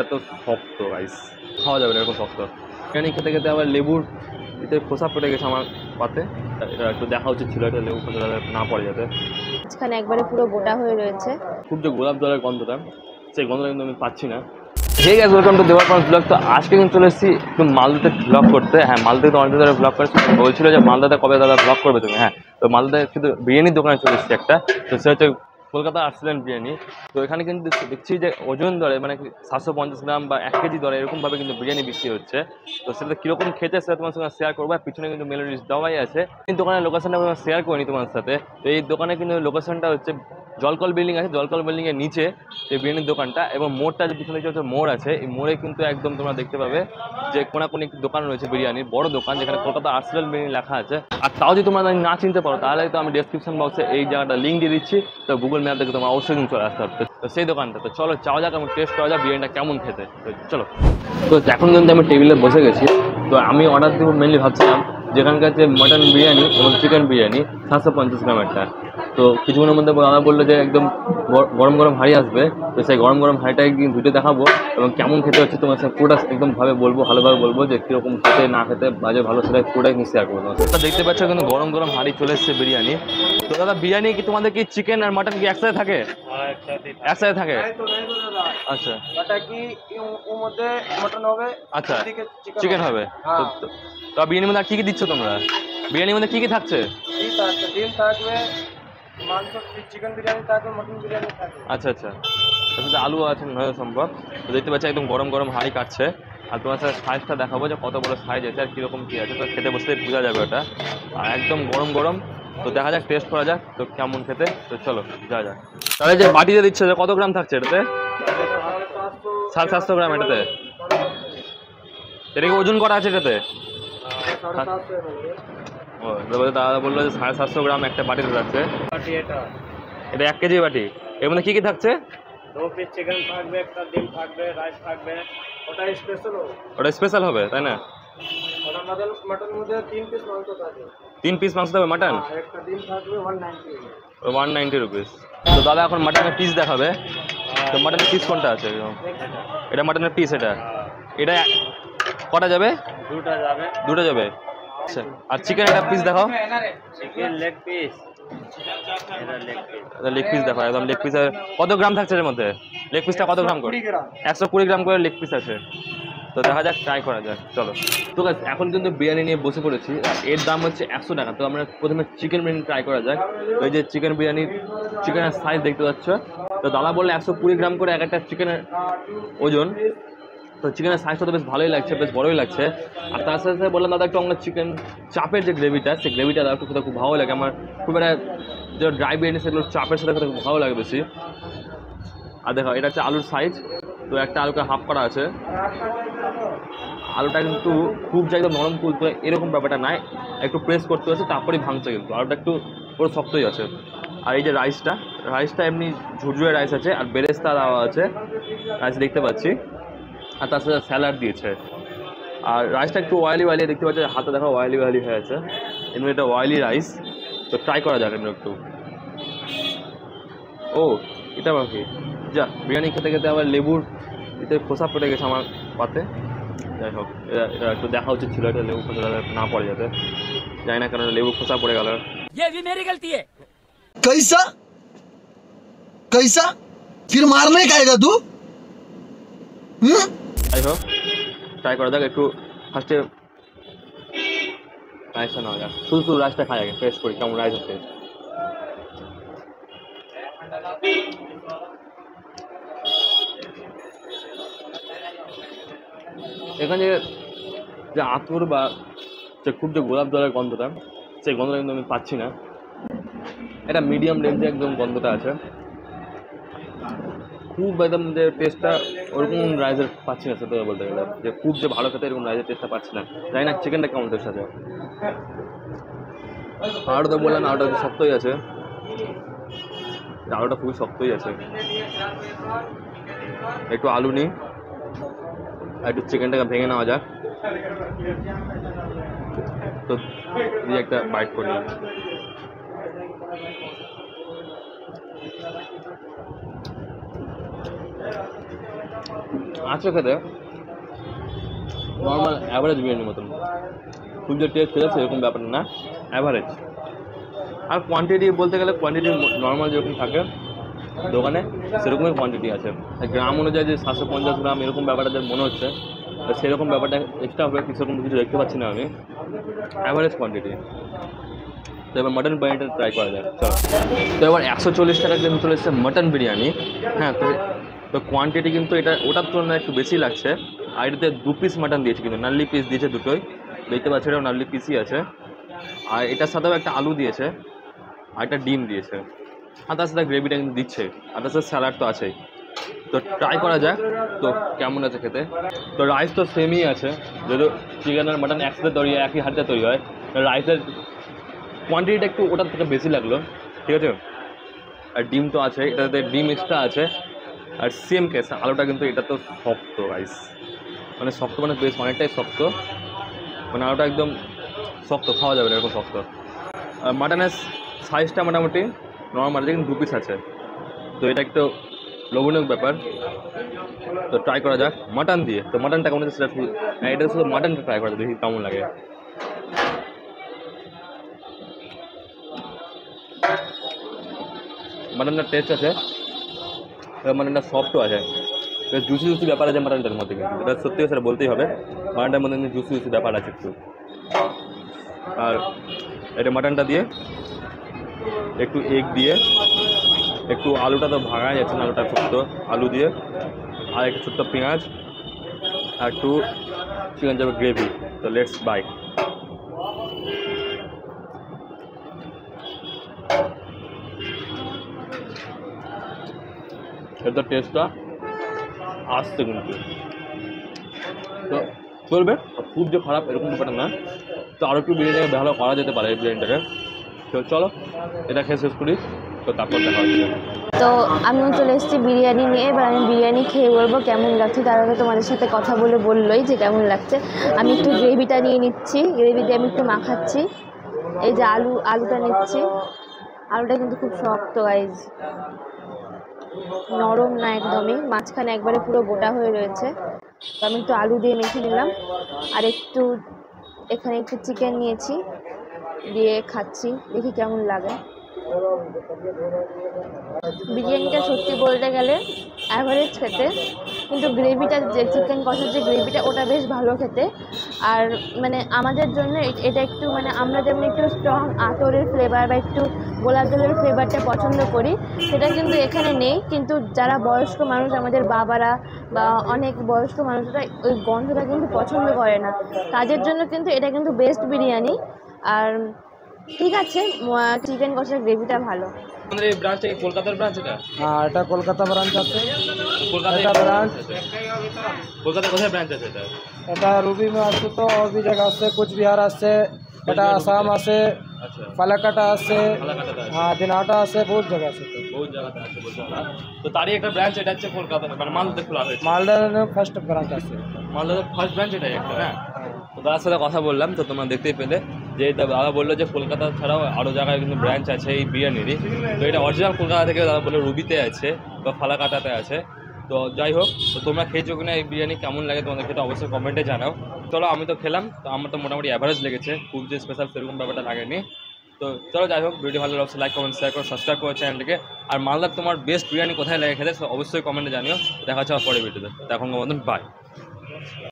এটা তো শক্ত রাইস, খাওয়া যাবে না এরকম শক্ত। বিরিয়ানি খেতে খেতে আবার লেবুর এতে খোসা পড়ে গেছে আমার পাতে, এটা একটু দেখা উচিত ছিল, এটা লেবু খোসা না পড়ে যাতে। মাঝখানে একবারে পুরো গোটা হয়ে রয়েছে। খুব যে গোলাপ জলের গন্ধটা, সেই গন্ধটা কিন্তু আমি পাচ্ছি না। হে গাইস, ওয়েলকাম টু দেওয়ার পান্স ব্লগ। তো আজকে কিন্তু চলে এসেছি একটু মালদাতে ব্লগ করতে। হ্যাঁ, মালদাতে অনেক ধরে ব্লগ করেছি, বলছিল যে মালদাতে কবে দাদা ব্লগ করবে তুমি। হ্যাঁ, তো মালদাতে কিন্তু বিরিয়ানির দোকানে চলে এসেছি একটা, তো সে হচ্ছে কলকাতা আর্সেলেন্ট বিরিয়ানি। তো এখানে কিন্তু দেখছি যে ওজন দরে মানে 750 গ্রাম বা 1 কেজি দরে এরকমভাবে কিন্তু বিরিয়ানি বিক্রি হচ্ছে। তো সেটা কীরকম খেতে সেটা তোমার সঙ্গে শেয়ার করবো। আর পিছনে কিন্তু মেনু লিস্ট দেওয়াই আছে, কিন্তু দোকানের লোকেশনটা শেয়ার করিনি তোমার সাথে। তো এই দোকানে কিন্তু লোকেশনটা হচ্ছে জলকল বিল্ডিং আছে, জলকল বিল্ডিংয়ের নিচে এই বিরিয়ানির দোকানটা, এবং মোড়টা যে পিছনে হচ্ছে মোড় আছে, এই মোড়ে কিন্তু একদম তোমরা দেখতে পাবে যে কোনাকুনি একটি দোকান রয়েছে বিরিয়ানির, বড় দোকান, যেখানে কলকাতা আর্সেনাল বিরিয়ানি লেখা আছে। আর তাও যদি তোমরা না চিনতে পারো তাহলে তো আমি ডেসক্রিপশন বক্সে এই জায়গাটা লিঙ্ক দিয়ে দিচ্ছি, তো গুগল ম্যাপ দেখে তোমার অবশ্যই কিন্তু চলে আসতে হবে তো সেই দোকানটা। তো চলো যাওয়া যাক এবং টেস্ট করা যাক বিরিয়ানিটা কেমন খেতে। তো চলো। তো এখন কিন্তু আমি টেবিলে বসে গেছি। তো আমি অর্ডার দেবো মেনলি ভাবছিলাম যেখানকার যে মটন বিরিয়ানি এবং চিকেন বিরিয়ানি 750 গ্রামেরটা। তো কিছুক্ষণের মধ্যে দাদা বললো যে একদম গরম গরম হাঁড়ি আসবে, তো সেই গরম গরম হাঁড়িটা একদিন ধুতে দেখাবো এবং কেমন খেতে হচ্ছে তোমার সাথে পুরোটা একদম ভালোভাবে বলবো যে কীরকম খেতে না খেতে বাজে ভালো সেটা পুরোটাই কিন্তু শেয়ার করবো। তো দেখতে পাচ্ছ কিন্তু গরম গরম হাঁড়ি চলে এসছে বিরিয়ানি। তো দাদা বিরিয়ানি কি তোমাদের কি চিকেন আর মাটন কি একসাথে থাকে? একসাথে থাকে। আচ্ছা, আচ্ছা, চিকেন হবে। তো বিরিয়ানির মধ্যে আর কি কি দিচ্ছ তোমরা? বিরিয়ানির মধ্যে কি কি থাকছে? আচ্ছা আচ্ছা, আচ্ছা, আলু আছে নয় সম্ভব। তো দেখতে পাচ্ছি একদম গরম গরম হাঁড়ি কাটছে, আর তোমার সাথে সাইজটা দেখাবো যে কত বড় সাইজ আছে আর কীরকম কী আছে। তো খেতে বসতে বোঝা যাবে ওটা, আর একদম গরম গরম। তো দেখা যাক, টেস্ট করা যাক তো কেমন খেতে। তো চলো যাওয়া যাক। তাহলে যে বাটিতে দিচ্ছে যে কত গ্রাম থাকছে এটাতে? 750 গ্রাম এটাতে। এটাকে ওজন করা আছে এটাতে? ও, দাদা বললো যে 750 গ্রাম একটা বাটিতে থাকছে। এটা 1 কেজি বাটি। এর মধ্যে কি কি থাকছে? 2 পিস চিকেন থাকবে, একটা ডিম থাকবে, রাইস থাকবে। ওটা স্পেশাল হবে। ওটা স্পেশাল হবে তাই না? ওটা মাটন মধ্যে 3 পিস মাংস থাকবে। 3 পিস মাংস থাকবে মাটন? আর একটা ডিম থাকবে 190। 190 রুপিস। তো দাদা এখন মাটনের পিস দেখাবে। তো মাটনের পিস কোনটা আছে? এটা মাটনের পিস। এটা কটা যাবে? দুটো যাবে। আচ্ছা, আর চিকেন একটা পিস দেখাও। Chicken leg piece. Leg piece দেখো, একদম লেগ পিস। কত গ্রাম থাকছে এর মধ্যে? লেগ পিসটা কত গ্রাম করে? 120 গ্রাম করে লেগ পিস আছে। তো দেখা যাক, ট্রাই করা যাক, চলো। তো গাইস, এখন কিন্তু বিরিয়ানি নিয়ে বসে পড়েছি। এর দাম হচ্ছে 100 টাকা। তো আমরা প্রথমে চিকেন বিরিয়ানি ট্রাই করা যাক। ওই যে চিকেন বিরিয়ানির চিকেনের সাইজ দেখতে পাচ্ছ। তো দাদা বললে 120 গ্রাম করে এক একটা চিকেনের ওজন। তো চিকেনের সাইজটা তো বেশ ভালোই লাগছে, বেশ বড়োই লাগছে। আর তার সাথে সাথে বললাম দাদা একটু আমরা চিকেন চাপের যে গ্রেভিটা, সেই গ্রেভিটা দাদা একটু খেতে খুব ভালো লাগে আমার। খুব একটা যে ড্রাই বিরিয়ানি সেগুলো চাপের সাথে খেতে খুব ভালো লাগে বেশি। আর দেখো, এটা হচ্ছে আলুর সাইজ। তো একটা আলুকে হাফ করা আছে। আলুটা কিন্তু খুব যে একদম নরম তুলতে এরকম ব্যাপারটা নাই, একটু প্রেস করতে হচ্ছে তারপরেই ভাঙছে, কিন্তু আলুটা একটু পুরো শক্তই আছে। আর এই যে রাইসটা এমনি ঝুরঝুরে রাইস আছে, আর বেরেস্তা দেওয়া আছে রাইস দেখতে পাচ্ছি। আর তার সাথে স্যালাড দিয়েছে। আর রাইসটা একটু অয়েলি দেখতে পাচ্ছি, হাতে দেখো অয়েলি হয়ে আছে। এমনি এটা অয়েলি রাইস। তো ট্রাই করা যাক এমনি একটু। ও, এটা আবার কি? যা, বিরিয়ানি খেতে খেতে আবার লেবুর এতে খোসা পড়ে গেছে আমার পাতে। যাই হোক, এটা একটু দেখা উচিত ছিল, এটা লেবু খোসা না পড়ে যাতে। জানি না কেন লেবু খোসা পড়ে গেল। कैसा फिर मारने का आएगा तू? যাই হোক, ট্রাই করা যাক একটু। ফার্স্টে রাইসটা নেওয়া যাক, শুধু রাইসটা খাই আগে, টেস্ট করি কেমন রাইস হচ্ছে। এখানে যে আতর বা যে খুব যে গোলাপ জলের গন্ধটা, সেই গন্ধটা কিন্তু আমি পাচ্ছি না। এটা মিডিয়াম রেঞ্জে একদম গন্ধটা আছে। খুব একদম যে টেস্টটা ওরকম রাইসের পাচ্ছি না, সেটা বলতে গেলে যে খুব যে ভালো খেতে এরকম রাইসের টেস্টটা পাচ্ছি না। জানি না চিকেনটা কেমন টেস্ট আছে। আলুটা তো বললাম আলুটা শক্তই আছে, আলুটা খুবই শক্তই আছে। একটু আলু নিই আর একটু চিকেনটাকে ভেঙে নেওয়া যাক। তো দিয়ে একটা বাইট করি। আছে খেতে নর্মাল অ্যাভারেজ বিরিয়ানির মতন, খুব যে টেস্ট খেয়েছে এরকম ব্যাপার না, অ্যাভারেজ। আর কোয়ান্টিটি বলতে গেলে কোয়ান্টিটি নর্মাল যেরকম থাকে দোকানে সেরকমই কোয়ান্টিটি আছে। গ্রাম অনুযায়ী যে 750 গ্রাম এরকম ব্যাপারটা মনে হচ্ছে, তো সেরকম ব্যাপারটা এক্সট্রা হবে কি সেরকম কিছু দেখতে পাচ্ছি না আমি, অ্যাভারেজ কোয়ান্টিটি। তো এবার মাটন বিরিয়ানিটা ট্রাই করা যায়, চলো। তো এবার 140 টাকা কিন্তু চলে এসেছে মাটন বিরিয়ানি। হ্যাঁ, তো কোয়ান্টিটি কিন্তু এটা ওটার তুলনায় একটু বেশি লাগছে। আর এটাতে 2 পিস মাটন দিয়েছে, কিন্তু নাল্লি পিস দিয়েছে দুটোই, দেখতে পাচ্ছি এটাও নাল্লি পিসই আছে। আর এটার সাথেও একটা আলু দিয়েছে আর একটা ডিম দিয়েছে, আর তার সাথে গ্রেভিটা কিন্তু দিচ্ছে, আর তার সাথে স্যালাড তো আছেই। তো ট্রাই করা যাক তো কেমন আছে খেতে। তো রাইস তো সেমই আছে, যেহেতু চিকেন আর মাটন একসাথে তৈরি হয়, একই হাতে তৈরি হয়, রাইসের কোয়ান্টিটিটা একটু ওটার থেকে বেশি লাগলো, ঠিক আছে। আর ডিম তো আছে, এটাতে ডিম এক্সট্রা আছে। আর সেম কেস আলুটা কিন্তু এটা তো শক্ত রাইস, মানে শক্ত মানে বেশ অনেকটাই শক্ত, মানে আলুটা একদম শক্ত, খাওয়া যাবে না এরকম শক্ত। আর মাটনের সাইজটা মোটামুটি নর্মাল, কিন্তু 2 পিস আছে, তো এটা একটু লোভনীয় ব্যাপার। তো ট্রাই করা যাক মাটন দিয়ে। তো মাটনটা কেমন আছে সেটা এটা শুধু মাটনটা ট্রাই করা দেখি কেমন লাগে। মাটনটার টেস্ট আছে, মাটনটা সফটও আছে, জুসি জুসি ব্যাপার আছে মাটনটার মধ্যে, কিন্তু এটা সত্যি সেটা বলতেই হবে, মাটনটার মধ্যে কিন্তু জুসি জুসি ব্যাপার আছে একটু। আর এটা মাটনটা দিয়ে একটু এগ দিয়ে, একটু আলুটা তো ভাঙা যাচ্ছে না, আলুটা ছোট্ট আলু দিয়ে, আর একটু ছোট্ট পেঁয়াজ, আর একটু চিকেন যাবে গ্রেভি। তো লেটস বাই। এটার টেস্টটা আসছে কিন্তু, তো চলবে, খুব যে খারাপ এরকম ব্যাপারটা না। তো আরও একটু বিরিয়ানিটাকে ভালো করা যেতে পারে এই বিরিয়ানিটাকে। তো চলো এটা খেয়ে শেষ করি, তো তারপর দেখা হচ্ছে। তো আমিও চলে এসেছি বিরিয়ানি নিয়ে। এবার আমি বিরিয়ানি খেয়ে বলবো কেমন লাগছে। তার আগে তোমাদের সাথে কথা বললোই যে কেমন লাগছে। আমি একটু গ্রেভিটা নিয়ে নিচ্ছি, গ্রেভি দিয়ে আমি একটু মাখাচ্ছি। এই যে আলুটা নিচ্ছি, আলুটা কিন্তু খুব শক্ত গাইজ, নরম না একদমই, মাঝখানে একবারে পুরো গোটা হয়ে রয়েছে। তো আমি একটু আলু দিয়ে মেখে নিলাম, আর একটু এখানে একটু চিকেন নিয়েছি, দিয়ে খাচ্ছি, দেখি কেমন লাগে। বিরিয়ানিটা সত্যি বলতে গেলে অ্যাভারেজ খেতে, কিন্তু গ্রেভিটা যে চিকেন কষার যে গ্রেভিটা ওটা বেশ ভালো খেতে। আর মানে আমাদের জন্য এটা একটু মানে আমরা যেমন একটু স্ট্রং আতরের ফ্লেভার বা একটু গোলাপ জলের ফ্লেভারটা পছন্দ করি, সেটা কিন্তু এখানে নেই। কিন্তু যারা বয়স্ক মানুষ, আমাদের বাবারা বা অনেক বয়স্ক মানুষরা ওই গন্ধটা কিন্তু পছন্দ করে না, তাদের জন্য কিন্তু এটা কিন্তু বেস্ট বিরিয়ানি। আর ঠিক আছে, চিকেন কষার গ্রেভিটা ভালো। আমাদের এই ব্রাঞ্চটা কি কলকাতার ব্রাঞ্চ? এটা হ্যাঁ, এটা কলকাতা ব্রাঞ্চ আছে। কলকাতায় ব্রাঞ্চ, কলকাতা কোথায় ব্রাঞ্চ আছে এটা? এটা রুবি में আছে, তো और भी जगह আছে, कुछ बिहार আছে, এটা আসাম আছে, আচ্ছা, ফালাকাটা আছে, কলকাতাতে আছে, হ্যাঁ দিনহাটা আছে, বহুত জায়গা আছে। বহু জায়গাতে আছে বলতে পারা। তো তারই একটা ব্রাঞ্চ এটা হচ্ছে কলকাতা, মানে মালদাতে খোলা হয়েছে। মালদার ফার্স্ট ব্রাঞ্চ আছে। মালদাতে ফার্স্ট ব্রাঞ্চ এটাই একটা। হ্যাঁ, তো দাদার সাথে কথা বললাম, তো তোমরা দেখতেই পেলে যে দাদা বললো যে কলকাতা ছাড়াও আরও জায়গায় কিন্তু ব্রাঞ্চ আছে এই বিরিয়ানিরই। তো এটা অরিজিনাল কলকাতা থেকে দাদা বললো রুবিতে আছে বা ফালাকাটাতে আছে। তো যাই হোক, তো তোমরা খেয়েছো কিনা এই বিরিয়ানি, কেমন লাগে তোমাদের খেতে অবশ্যই কমেন্টে জানাও। চলো, আমি তো খেলাম, তো আমার তো মোটামুটি অ্যাভারেজ লেগেছে, খুব যে স্পেশাল সেরকম ব্যাপারটা লাগেনি। তো চলো যাই হোক, ভিডিও ভালো লাগছে লাইক কমেন্ট শেয়ার করো, সাবস্ক্রাইব করো চ্যানেলটিকে। আর মালদার তোমার বেস্ট বিরিয়ানি কোথায় লাগে খেতে অবশ্যই কমেন্টে জানিও। দেখা হচ্ছে পরে ভিডিওতে, তখন মতন বাই।